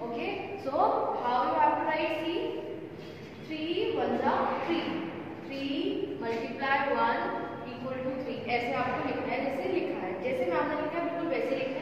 Okay, so how you have to write? See, 3 1 जा 3, 3 multiply 1 equal to 3, ऐसे आपको लिखना है जैसे लिखा है, जैसे मैम ने लिखा है बिल्कुल वैसे लिखना है।